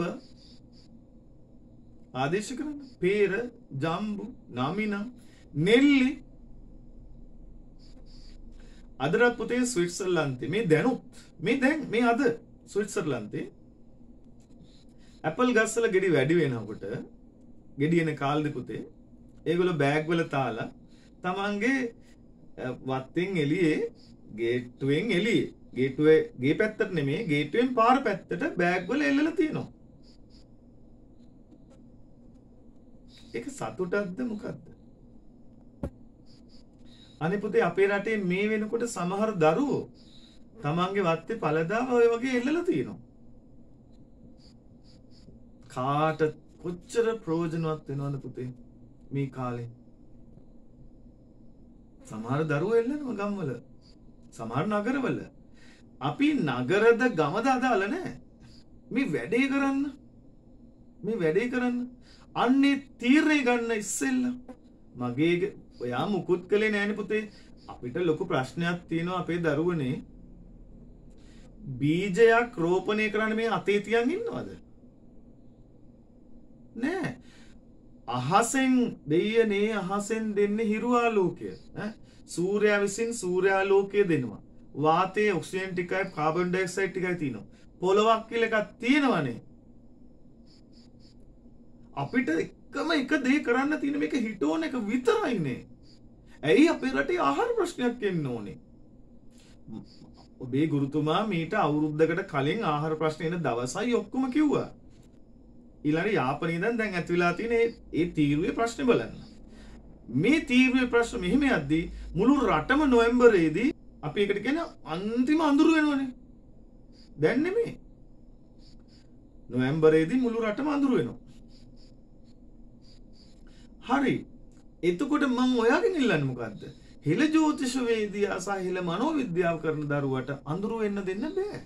ආදේශ කරන්න. පේර, ජම්බු, නමින, නෙල්ලි. අදට පුතේ ස්විට්සර්ලන්තේ මේ දැනුත් මේ දැන් මේ අද ස්විට්සර්ලන්තේ ඇපල් ගස්වල ගෙඩි වැඩි වෙනකොට ගෙඩි එන කාලෙදි පුතේ ඒගොල්ලෝ බෑග් වල තාලා තමන්ගේ වත්තෙන් එළියේ ගේට්ටුවෙන් එළියේ ගේට්ටුවේ ගේ පැත්තට නෙමෙයි ගේට්ටුවෙන් පාර පැත්තට බෑග් වල එල්ලලා තියෙනවා. ඒක සතුටක්ද මොකද්ද? අනේ පුතේ අපේ රටේ මේ වෙනකොට සමහර දරුවෝ තමන්ගේ වත්තේ පළදාව ඔය වගේ එල්ලලා තියෙනවා. කාට කොච්චර ප්‍රයෝජනවත් වෙනවද පුතේ මේ කාලේ? සමහර දරුවෝ එල්ලනවා ගම්වල. සමහර නගරවල. අපි නගරද ගමද අදාළ නැහැ. මේ වැඩේ කරන්න. මේ වැඩේ කරන්න. අන්නේ තීරණය ගන්න ඉස්සෙල්ලා මගේ ඔයා මුකුත් කළේ නෑනේ පුතේ. අපිට ලොකු ප්‍රශ්නයක් තියෙනවා අපේ දරුවනේ. බීජයක් රෝපණය කරන්න මේ අතේ තියන් ඉන්නවද? නෑ. අහසෙන් දෙයනේ අහසෙන් දෙන්නේ හිරු ආලෝකය. ඈ සූර්යයා විසින් සූර්යාලෝකය දෙනවා. වාතයේ ඔක්සිජන් ටිකයි කාබන් ඩයොක්සයිඩ් ටිකයි තියෙනවා. පොළවක් කියලා එකක් තියෙනවනේ. අපිට එකම එක දේ කරන්න තියෙන මේක හිටෝන එක විතරයිනේ. ඇයි අපේ රටේ ආහාර ප්‍රශ්නයක් එන්න ඕනේ? ඔබේ ගුරුතුමා මීට අවුරුද්දකට කලින් ආහාර ප්‍රශ්න එන දවසයි ඔක්කොම කිව්වා. ඊළඟ යාපනයේ ඉඳන් දැන් ඇති වෙලා තියෙන ඒ තීරුවේ ප්‍රශ්න බලන්න. මේ තීරුවේ ප්‍රශ්න මෙහෙම යද්දී මුළු රටම නොවැම්බරේදී අපි එකට කියන අන්තිම අඳුර වෙනවනේ. දැන් නෙමෙයි. නොවැම්බරේදී මුළු රටම අඳුර වෙනවා. හරි. එතකොට මම ඔයාගෙන් ඉල්ලන්නේ මොකද්ද? හිල ජ්‍යොතිෂ වේදියා සහ හිල මනෝවිද්‍යාව කරන දරුවට අඳුර වෙන්න දෙන්න බෑ.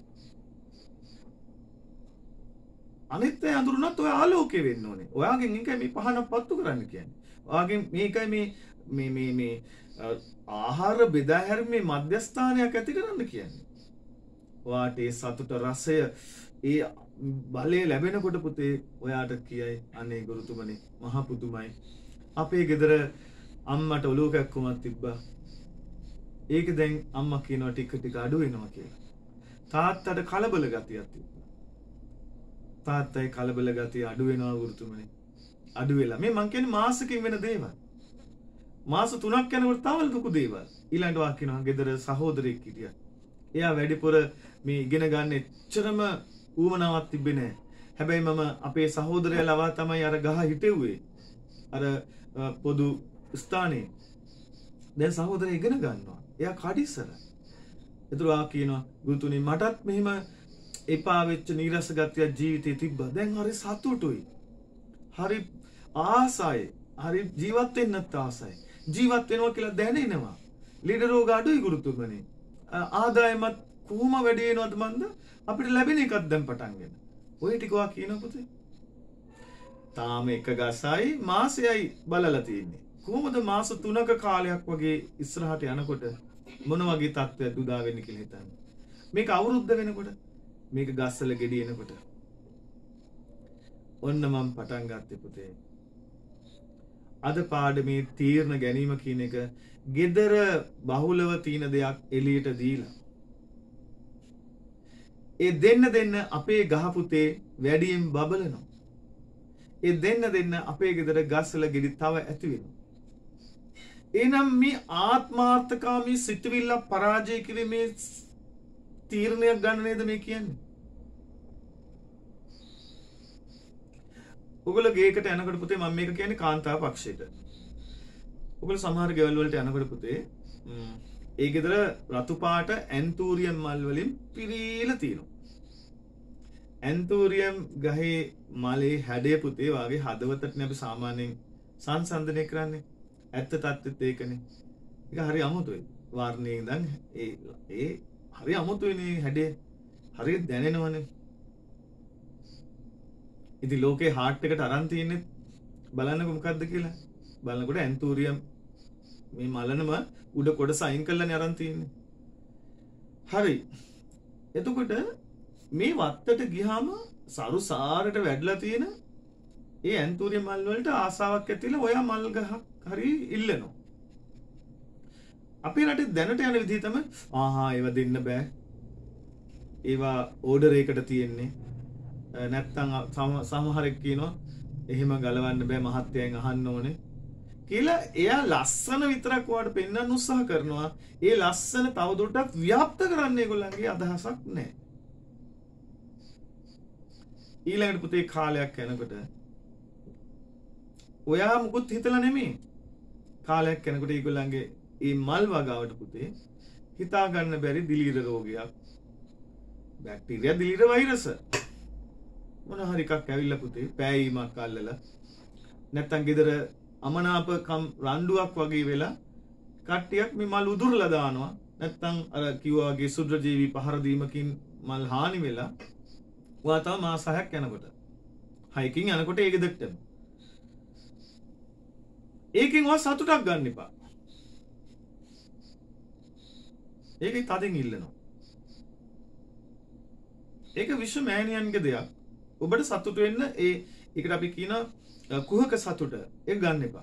අනිත් අය අඳුරුනත් ඔය ආලෝකය වෙන්න ඕනේ. ඔයාගෙන් එකයි මේ පහනක් පත්තු කරන්න කියන්නේ. ඔයාගෙන් මේකයි මේ මේ මේ මේ ආහාර බෙදා හැරීමේ මධ්‍යස්ථානයක් ඇති කරන්න කියන්නේ. ඔයාට ඒ සතුට රසය ඒ බලය ලැබෙනකොට පුතේ ඔයාට කියයි අනේ ගුරුතුමනි මහ පුදුමයි. අපේ ගෙදර අම්මට ඔලුව කැක්කුමක් තිබ්බා. ඒක දැන් අම්මා කියනවා ටික ටික අඩු වෙනවා කියලා. තාත්තට කලබල ගතියක් තිබ්බා. තාත්තයි කලබල ගතිය අඩු වෙනවා ගුරුතුමනි. අඩු වෙලා මේ මං කියන්නේ මාසෙකින් වෙන දේවල්. මාස තුනක් යනකොට තව ලොකු දේවල්. ඊළඟට වා කියනවා ගෙදර සහෝදරයෙක් හිටියා. එයා වැඩිපුර මේ ඉගෙන ගන්න එච්චරම ඌමනාවක් තිබ්බේ නැහැ. හැබැයි මම අපේ සහෝදරයා ලවා තමයි අර ගහ හිටෙව්වේ. අර පොදු ස්ථානේ. දැන් සහෝදරයා ඉගෙන ගන්නවා. එයා කඩිසර. ඒතර ආ කියනවා ගුරුතුනි මටත් මෙහෙම එපා වෙච්ච නීරස ගතිය ජීවිතේ තිබ්බා. දැන් හරි සතුටුයි. හරි ආසයි. හරි ජීවත් වෙන්නත් ආසයි. ජීවත් වෙනවා කියලා දැනෙනවා. ලීඩ රෝග අඩුයි ගුරුතුමනි. ආදායමත් කොහොම වැඩි වෙනවද මන්ද? අපිට ලැබෙන එකක් දැන් පටන් ගන්න. ඔය ටික වා කියන පුතේ. තාම එක ගසයි මාසයයි බලලා තියෙන්නේ. කොහොමද මාස තුනක කාලයක් වගේ ඉස්සරහට යනකොට මොන වගේ තත්ත්වයක් උදා වෙන්නේ කියලා හිතන්න. මේක අවුරුද්ද වෙනකොට මේක ගස්සල ගෙඩි එනකොට ඔන්න මම පටන් ගත්තේ පුතේ. අද පාඩමේ තීරණ ගැනීම කියන එක gedara බහුලව තියෙන දෙයක් එළියට දීලා. ඒ දෙන්න දෙන්න අපේ ගහ පුතේ වැඩියෙන් බබලනවා. ඒ දෙන්න දෙන්න අපේ gedara ගස්සල ගෙඩි තව ඇති වෙනවා. එනම් මේ ආත්මාර්ථකාමී සිතුවිල්ල පරාජය කිරීමේ තීරණයක් ගන්න නේද මේ කියන්නේ? ඔගොල්ලෝ ගේකට යනකොට පුතේ මම මේක කියන්නේ කාන්තාව පක්ෂයට. ඔගොල්ලෝ සමහර ගෙවල් වලට යනකොට පුතේ ඒ ගෙදර රතු පාට ඇන්තූරියම් මල් වලින් පිරීලා තියෙනවා. ඇන්තූරියම් ගහේ මලේ හැඩය පුතේ වාගේ හදවතටනේ අපි සාමාන්‍යයෙන් සංසන්දනය කරන්නේ. ඇත්ත තත්ත්වෙත් ඒකනේ. ඒක හරි අමුතුයි. වර්ණයේ ඉඳන් ඒ ඒ හරි අමුතුයිනේ හැඩය. හරියට දැනෙනවනේ. ඉතින් ලෝකේ හાર્ට් එකට අරන් තියෙන්නේ බලන්නකො මොකද්ද කියලා. බලනකොට ඇන්තූරියම් මේ මලනම උඩ කොටස අයින් කරලානේ අරන් තියෙන්නේ. හරි. එතකොට මේ වත්තට ගියාම සරු සාරට වැඩලා තියෙන ඒ ඇන්තූරියම් මල් වලට ආසාවක් ඇතිලා ඔයා මල් ගහක් හරි ඉල්ලනවා. අපේ රටේ දැනට යන විදිහ තමයි ආහා ඒව දෙන්න බෑ. ඒවා ඕඩර් එකකට තියෙන්නේ. නැත්තම් සමහරෙක් කියනවා එහෙම ගලවන්න බෑ මහත්තයන් අහන්න ඕනේ කියලා. එයා ලස්සන විතරක් ඔයාලට පෙන්වන්න උත්සාහ කරනවා. ඒ ලස්සන තවදුරටත් ව්‍යාප්ත කරන්න ඒගොල්ලන්ගේ අදහසක් නැහැ. ඊළඟට පුතේ කාලයක් යනකොට ඔයා මුකුත් හිතලා නෙමෙයි. කාලයක් යනකොට ඒගොල්ලන්ගේ මේ මල් වගාවට පුතේ හිතා ගන්න බැරි දිලීර රෝගයක්, බැක්ටීරියා දිලීර වෛරස මොන හරි එකක් ඇවිල්ලා පුතේ පෑයීමක් අල්ලලා නැත්තම් ගෙදර අමනාපකම් රණ්ඩුවක් වගේ වෙලා කට්ටියක් මේ මල් උදුරලා දානවා. නැත්තම් අර කිව්වා වගේ සුද්ධජීවි පහර දීමකින් මල් හානි වෙලා ඔයා තව මාස හයක් යනකොට හයිකින් යනකොට ඒක දෙක්ටම ඒකෙන් ඔයා සතුටක් ගන්න එපා. ඒකයි තදින් ඉල්ලනවා. ඒක විශ්ව මෑණියන්ගේ දෙයක්. ඔබට සතුට වෙන්න ඒ ඒකට අපි කියන කුහක සතුට ඒක ගන්න එපා.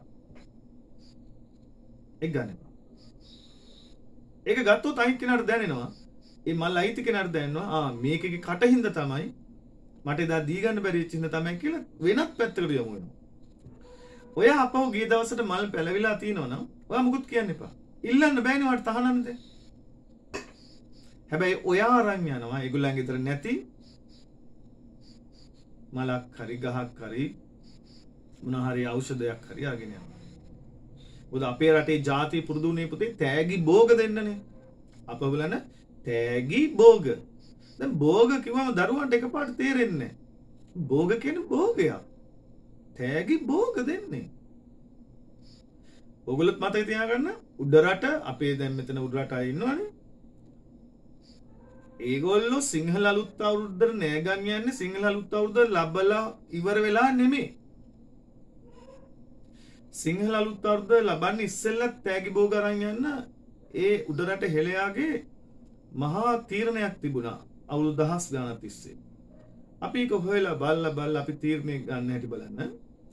ඒක ගන්න එපා. ඒක ගත්තොත් අයින් කෙනාට දැනෙනවා. ඒ මල් අයිති කෙනාට දැනෙනවා ආ මේකේ කටින්ද තමයි මට එදා දී ගන්න බැරි වෙච්ච හින්දා තමයි කියලා වෙනත් පැත්තකට යමු වෙනවා. ඔයා අපව ගිය දවසට මල් පැලවිලා තිනවනම් ඔයා මුකුත් කියන්න එපා. ඉල්ලන්න බෑනේ වට තහනම්ද? හැබැයි ඔයා අරන් යනවා ඒගොල්ලන්ගේ විතර නැති මලක් හරි ගහක් හරි මොන හරි ඖෂධයක් හරි අරගෙන යනවා. මොකද අපේ රටේ ජාති පුරුදුනේ පුතේ තෑගි භෝග දෙන්නනේ. අප බලන තෑගි භෝග. දැන් භෝග කිව්වම දරුවන්ට එකපාරට තේරෙන්නේ නැහැ. භෝග කියන්නේ භෝගයක්. තෑගි භෝග දෙන්නේ. ඔයගොල්ලොත් මතක තියාගන්න උඩරට අපේ දැන් මෙතන උඩරට අය ඉන්නවනේ. ඒගොල්ලෝ සිංහල අලුත් අවුරුද්දට නෑගන් යන්නේ සිංහල අලුත් අවුරුද්ද ලබලා ඉවර වෙලා නෙමෙයි. සිංහල අලුත් අවුරුද්ද ලබන්නේ ඉස්සෙල්ලා තෑගි භෝග අරන් යන්න ඒ උඩරට හෙළයාගේ මහා තීරණයක් තිබුණා අවුරුදු දහස් ගණන් තිස්සේ. අපි ඒක හොයලා බලලා බලලා අපි තීරණය ගන්න හැටි බලන්න.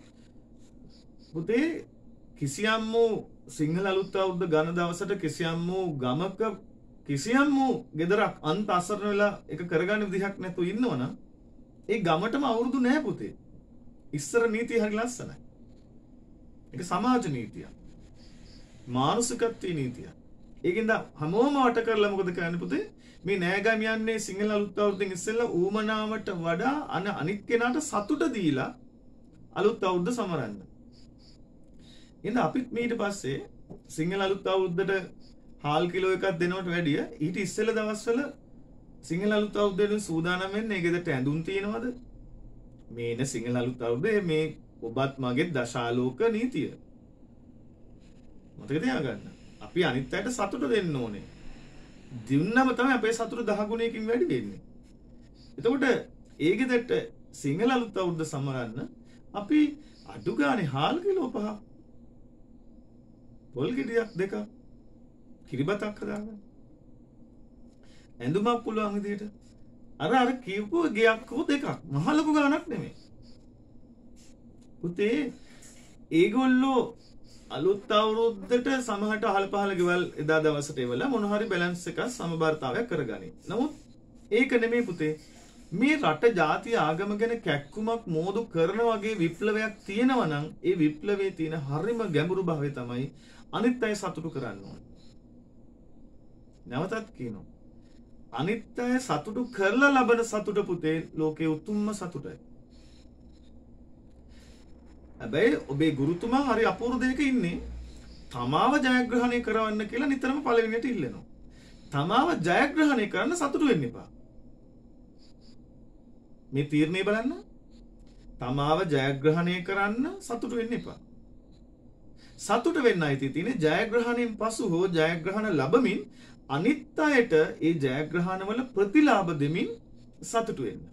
පුතේ කිසියම් වූ සිංහල අලුත් අවුරුද්ද ගණ දවසට කිසියම් වූ ගමක කිසියම් වූ ගෙදරක් අන්ත අසරණ වෙලා එක කරගන්න විදිහක් නැතුව ඉන්නවනම් ඒ ගමටම අවුරුදු නෑ පුතේ. ඉස්සර නීතිය හරි ලස්සනයි. ඒක සමාජ නීතියක්. මානසිකත්වයේ නීතියක්. ඒකින්ද හැමෝම වට කරලා මොකද කරන්නේ පුතේ? මේ නෑගම් යන්නේ සිංහල අලුත් අවුරුද්දෙන් ඉස්සෙල්ලා ඌමනාවට වඩා අන අනිත් කෙනාට සතුට දීලා අලුත් අවුරුද්ද සමරන්න. ඉතින් අපිත් ඊට පස්සේ සිංහල අලුත් අවුරුද්දට හාල් කිලෝ එකක් දෙනවට වැඩිය ඊට ඉස්සෙල්ලා දවස්වල සිංහල අලුත් අවුරුද්දෙන් සූදානම් වෙන්නේ ඒ ගෙදරට ඇඳුම් තියෙනවද? මේන සිංහල අලුත් අවුරුද්දේ මේ ඔබත් මගේ දශාලෝක නීතිය. මතක තියාගන්න. අපි අනිත් අයට සතුට දෙන්න ඕනේ. දුන්නම තමයි අපේ සතුට දහ ගුණයකින් වැඩි වෙන්නේ. එතකොට ඒ ගෙදරට සිංහල අලුත් අවුරුද්ද සමරන්න අපි අඩු ගානේ හාල් කිලෝ පහ පොල් ගෙඩියක් දෙකක් කිරිබතක් හදාගන්න. ඇඳුමක් පුළුවන් විදියට. අර අර කියපුව ගයක් හෝ දෙකක්. මහ ලොකු ගාණක් නෙමෙයි. පුතේ ඒගොල්ලෝ අලුත් අවුරුද්දට සමහරට අහල පහල ගෙවල් එදා දවසට එවලා මොන හරි බැලන්ස් එකක් සමබරතාවයක් කරගනි. නමුත් ඒක නෙමෙයි පුතේ. මේ රට ජාතිය ආගම ගැන කැක්කුමක් මෝදු කරන වගේ විප්ලවයක් තියෙනවා නම් ඒ විප්ලවයේ තියෙන හරිම ගැඹුරු භාවය තමයි අනිත් අය සතුටු කරන්න ඕනේ. නැවතත් කියනවා. අනිත් අය සතුටු කරලා ලබන සතුට පුතේ ලෝකයේ උතුම්ම සතුටයි. හැබැයි ඔබේ ගුරුතුමා හරි අපූර්ව දෙයක ඉන්නේ. තමාව ජයග්‍රහණය කරවන්න කියලා නිතරම පළවෙනියට ඉල්ලනවා. තමාව ජයග්‍රහණය කරන්න සතුටු වෙන්න එපා. මේ තීරණය බලන්න. තමාව ජයග්‍රහණය කරන්න සතුටු වෙන්න එපා. සතුට වෙන්න අයිති තියෙන්නේ ජයග්‍රහණයෙන් පසු හෝ ජයග්‍රහණ ලැබමින් අනිත් අයට ඒ ජයග්‍රහණවල ප්‍රතිලාභ දෙමින් සතුටු වෙන්න.